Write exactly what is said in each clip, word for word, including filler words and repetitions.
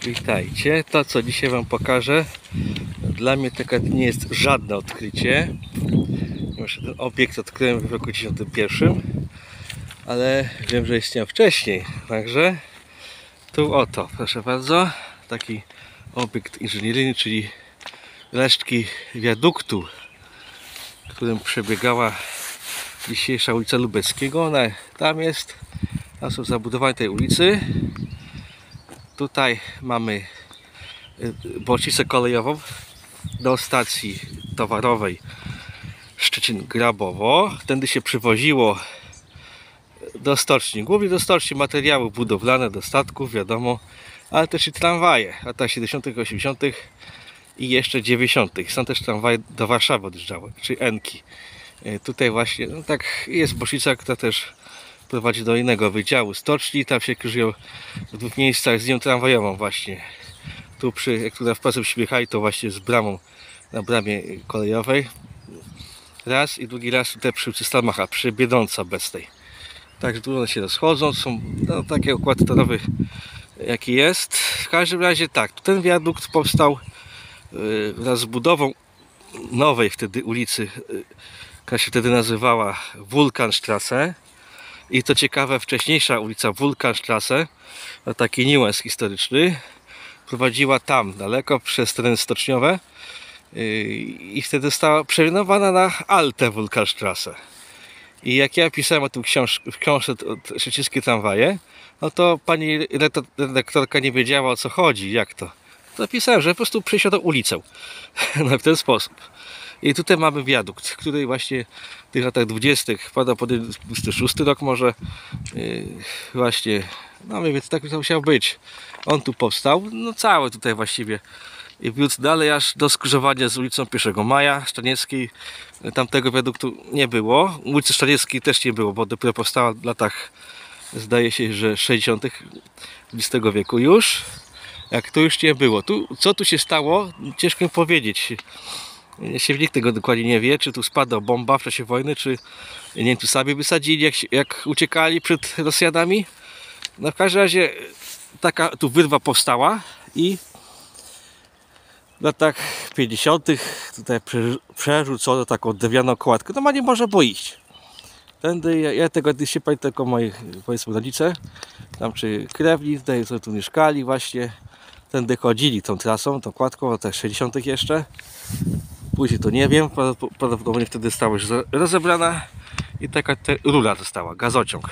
Witajcie. To, co dzisiaj wam pokażę, dla mnie taka nie jest żadne odkrycie. Już ten obiekt odkryłem w roku tysiąc pierwszym, ale wiem, że istniał wcześniej. Także tu oto, proszę bardzo, taki obiekt inżynieryjny, czyli resztki wiaduktu, którym przebiegała dzisiejsza ulica Lubeckiego. Ona tam jest, tam są zabudowania tej ulicy. Tutaj mamy bocznicę kolejową do stacji towarowej Szczecin-Grabowo. Tędy się przywoziło do stoczni, głównie do stoczni materiały budowlane, do statków, wiadomo, ale też i tramwaje w latach siedemdziesiątych, osiemdziesiątych i jeszcze dziewięćdziesiątych. Są też tramwaje do Warszawy odjeżdżały, czy Enki. Tutaj właśnie, no tak, jest bocznica, która też prowadzi do innego wydziału stoczni. Tam się krzyżują w dwóch miejscach z nią tramwajową właśnie. Tu przy, jak tu w pasem Śmiechaj, to właśnie z bramą na bramie kolejowej. Raz i drugi raz tutaj przy Stalmacha, przy Biedronce obecnej. Także tu one się rozchodzą, są no, taki układ torowy jaki jest. W każdym razie tak, ten wiadukt powstał yy, wraz z budową nowej wtedy ulicy, yy, która się wtedy nazywała Wulkanstrasse. I to ciekawe, wcześniejsza ulica Wulkanstrasse, taki niuans historyczny, prowadziła tam daleko przez tereny stoczniowe i wtedy została przeimenowana na Alte Wulkanstrasse. I jak ja pisałem o tym książ w książce Szczecińskie tramwaje, no to pani redaktorka nie wiedziała, o co chodzi, jak to. To pisałem, że po prostu przeniesiono ulicę no, w ten sposób. I tutaj mamy wiadukt, który właśnie w tych latach dwudziestych, prawdopodobnie dwudziesty szósty rok może, yy, właśnie, no więc tak to musiał być. On tu powstał, no cały tutaj właściwie. I wiódł dalej aż do skrzyżowania z ulicą pierwszego maja Szczanieckiej. Tamtego wiaduktu nie było. Ulicy Szczanieckiej też nie było, bo dopiero powstała w latach, zdaje się, że sześćdziesiątych dwudziestego wieku już. Jak to już nie było. Tu, co tu się stało? Ciężko mi powiedzieć. Się nikt tego dokładnie nie wie, czy tu spadła bomba w czasie wojny, czy Niemcy sami wysadzili, jak, jak uciekali przed Rosjanami. No w każdym razie taka tu wyrwa powstała i w latach pięćdziesiątych tutaj przerzucono taką drewnianą kołatkę. No ma nie może było iść. Tędy, ja, ja tego się pamiętam, tylko moi, powiedzmy, rodzice, tam czy krewni, tutaj co tu mieszkali właśnie, tędy chodzili tą trasą, tą kładką, w latach sześćdziesiątych jeszcze. Później to nie wiem, prawdopodobnie wtedy stała już rozebrana i taka rura została, gazociąg.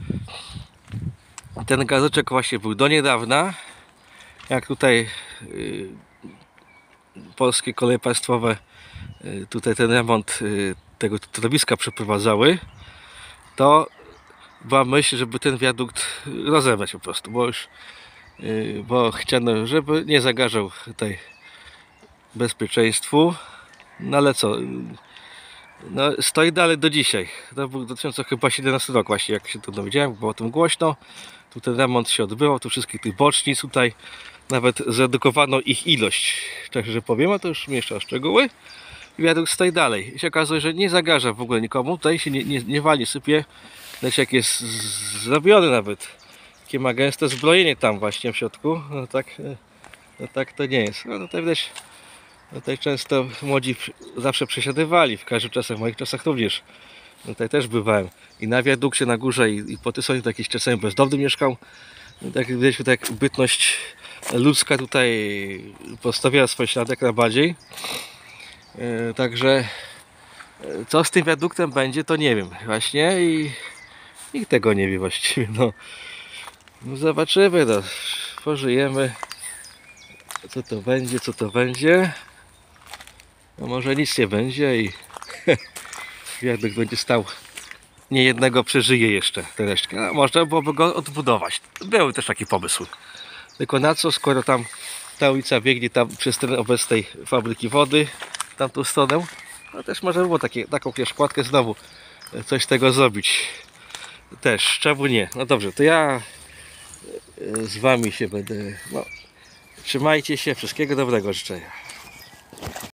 Ten gazociąg właśnie był do niedawna, jak tutaj yy, polskie koleje państwowe yy, tutaj ten remont yy, tego torowiska przeprowadzały, to była myśl, żeby ten wiadukt rozebrać po prostu, bo już yy, bo chciano, żeby nie zagrażał tutaj bezpieczeństwu. No ale co, no, stoi dalej do dzisiaj. To był dwa tysiące siedemnasty rok właśnie, jak się to dowiedziałem, było o tym głośno. Tu ten remont się odbywał, tu wszystkich tych bocznic tutaj nawet zredukowano ich ilość. Tak, że powiem, a to już mieszczę szczegóły. Wiadukt stoi dalej. I się okazuje, że nie zagraża w ogóle nikomu. Tutaj się nie, nie, nie wali, sypie. Lecz jak jest zrobiony nawet. Takie ma gęste zbrojenie tam właśnie w środku. No tak, no tak to nie jest. No tutaj widać. Tutaj często młodzi zawsze przesiadywali, w każdych czasach, w moich czasach również. Tutaj też bywałem. I na wiadukcie na górze i, i po Tysonie to jakiś czasami bezdomny mieszkał. Tak widać, tutaj bytność ludzka tutaj postawiła swoje ślady jak najbardziej. E, także co z tym wiaduktem będzie, to nie wiem właśnie i nikt tego nie wie właściwie. No, no zobaczymy, no. Pożyjemy. Co to będzie, co to będzie. No może nic nie będzie i wiadukt będzie stał. Nie jednego przeżyje jeszcze tę resztkę. No, można byłoby go odbudować. Były też takie pomysły. Tylko na co, skoro tam ta ulica biegnie tam przez teren obecnej fabryki wody, w tamtą stronę, no też można by było takie, taką kładkę znowu coś z tego zrobić. Też, czemu nie? No dobrze, to ja z wami się będę. No, trzymajcie się, wszystkiego dobrego życzę.